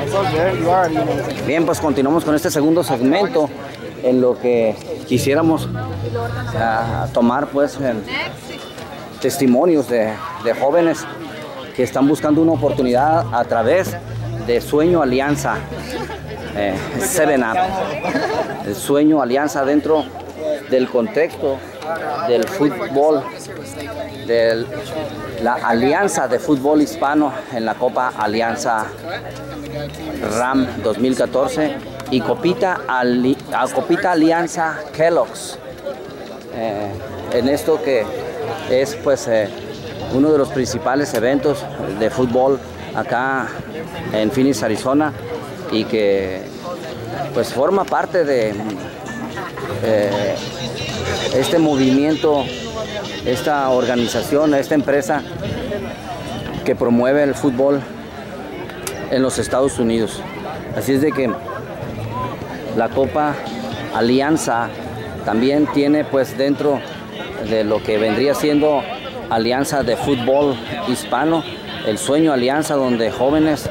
Bien, pues continuamos con este segundo segmento en lo que quisiéramos tomar pues testimonios de jóvenes que están buscando una oportunidad a través de Sueño Alianza 7up. El Sueño Alianza dentro del contexto del fútbol, de la Alianza de Fútbol Hispano en la Copa Alianza RAM 2014 y Copita Alianza Kellogg's, en esto que es pues uno de los principales eventos de fútbol acá en Phoenix, Arizona, y que pues forma parte de este movimiento, esta organización, esta empresa que promueve el fútbol en los Estados Unidos. Así es de que la Copa Alianza también tiene pues dentro de lo que vendría siendo Alianza de Fútbol Hispano, el Sueño Alianza, donde jóvenes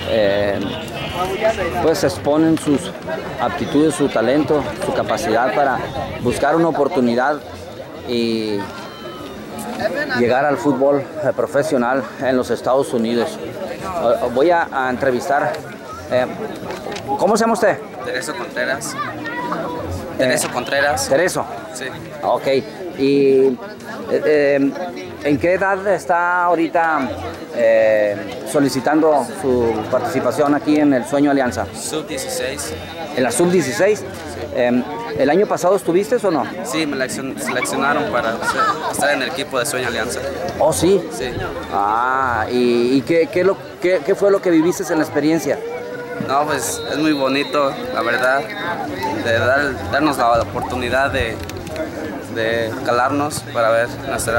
pues exponen sus aptitudes, su talento, su capacidad para buscar una oportunidad y llegar al fútbol profesional en los Estados Unidos. Voy a entrevistar. ¿Cómo se llama usted? Tereso Contreras. Tereso Contreras. Tereso. Sí. Ok. ¿Y en qué edad está ahorita solicitando su participación aquí en el Sueño Alianza? Sub-16. ¿En la Sub-16? Sí. ¿El año pasado estuviste o no? Sí, me seleccionaron para estar en el equipo de Sueño Alianza. ¿Oh, sí? Sí. Ah, ¿y qué fue lo que viviste en la experiencia? No, pues es muy bonito, la verdad, de darnos la oportunidad de calarnos para ver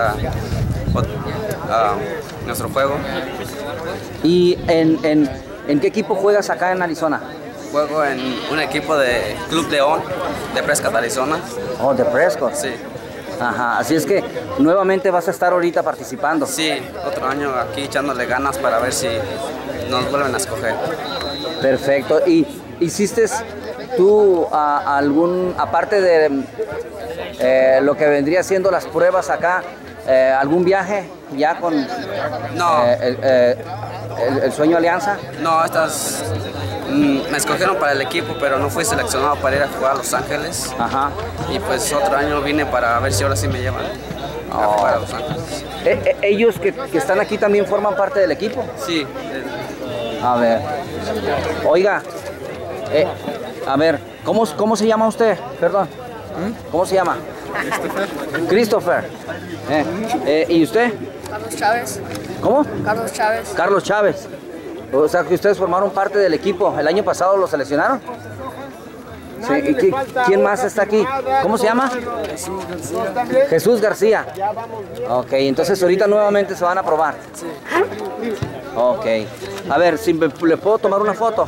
nuestro juego. ¿Y en qué equipo juegas acá en Arizona? Juego en un equipo de Club León de Prescott, Arizona. Oh, de Prescott. Sí. Ajá, así es que nuevamente vas a estar ahorita participando. Sí, otro año aquí echándole ganas para ver si nos vuelven a escoger. Perfecto. ¿Y hiciste tú aparte de lo que vendría siendo las pruebas acá, algún viaje ya con no. el Sueño Alianza? No, me escogieron para el equipo, pero no fui seleccionado para ir a jugar a Los Ángeles. Ajá. Y pues otro año vine para ver si ahora sí me llevan a jugar a Los Ángeles. ¿Ellos que están aquí también forman parte del equipo? Sí. A ver. Oiga, a ver, ¿cómo se llama usted? Perdón. ¿Cómo se llama? Christopher. ¿Y usted? Carlos Chávez. ¿Cómo? Carlos Chávez. Carlos Chávez. O sea que ustedes formaron parte del equipo. ¿El año pasado lo seleccionaron? Sí. ¿Y quién más está aquí? ¿Cómo se llama? Jesús García. Jesús García. Ok, entonces ahorita nuevamente se van a probar. Sí. Ok. A ver, si le puedo tomar una foto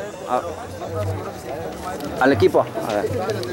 al equipo. A ver.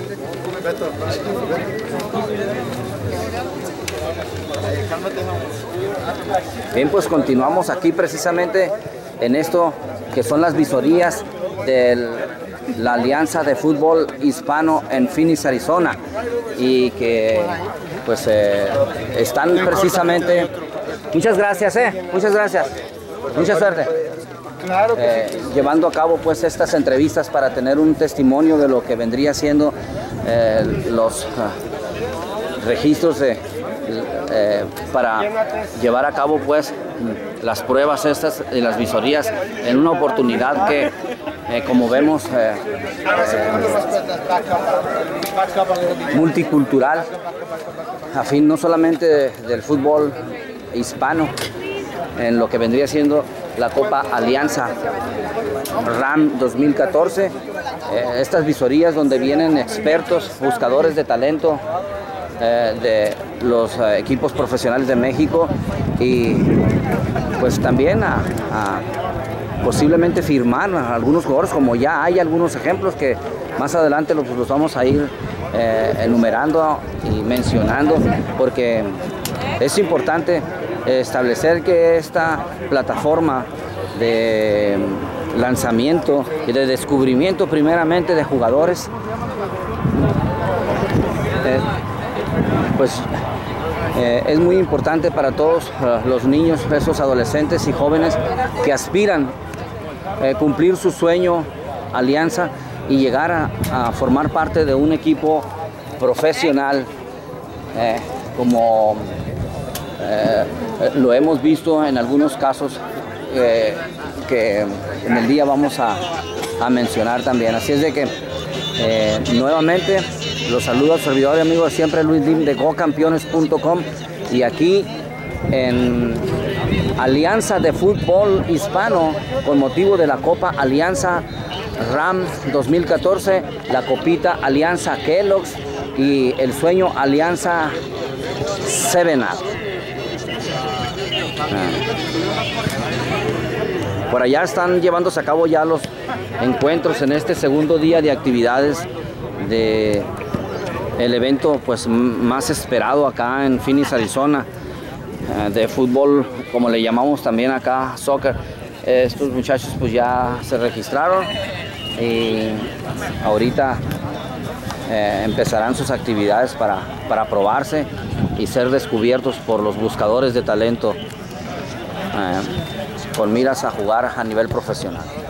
Bien, pues continuamos aquí precisamente en esto que son las visorías de la Alianza de Fútbol Hispano en Phoenix, Arizona, y que pues están precisamente. Muchas gracias, muchas gracias, mucha suerte. Llevando a cabo pues estas entrevistas para tener un testimonio de lo que vendría siendo los registros para llevar a cabo pues las pruebas estas y las visorías en una oportunidad que como vemos multicultural, a fin no solamente del fútbol hispano, en lo que vendría siendo la Copa Alianza RAM 2014, estas visorías donde vienen expertos, buscadores de talento de los equipos profesionales de México, y pues también a posiblemente firmar a algunos jugadores, como ya hay algunos ejemplos que más adelante los vamos a ir enumerando y mencionando, porque es importante establecer que esta plataforma de lanzamiento y de descubrimiento primeramente de jugadores. Es muy importante para todos los niños, esos adolescentes y jóvenes que aspiran a cumplir su sueño Alianza y llegar a formar parte de un equipo profesional como lo hemos visto en algunos casos que en el día vamos a mencionar también. Así es de que nuevamente los saludo al servidor y amigo de siempre, Luis Lim, de GoCampeones.com, y aquí en Alianza de Fútbol Hispano con motivo de la Copa Alianza RAM 2014, la Copita Alianza Kellogg's y el Sueño Alianza 7up. Por allá están llevándose a cabo ya los encuentros en este segundo día de actividades de el evento pues más esperado acá en Phoenix, Arizona, de fútbol, como le llamamos también acá, soccer. Estos muchachos pues ya se registraron y ahorita empezarán sus actividades para probarse y ser descubiertos por los buscadores de talento con miras a jugar a nivel profesional.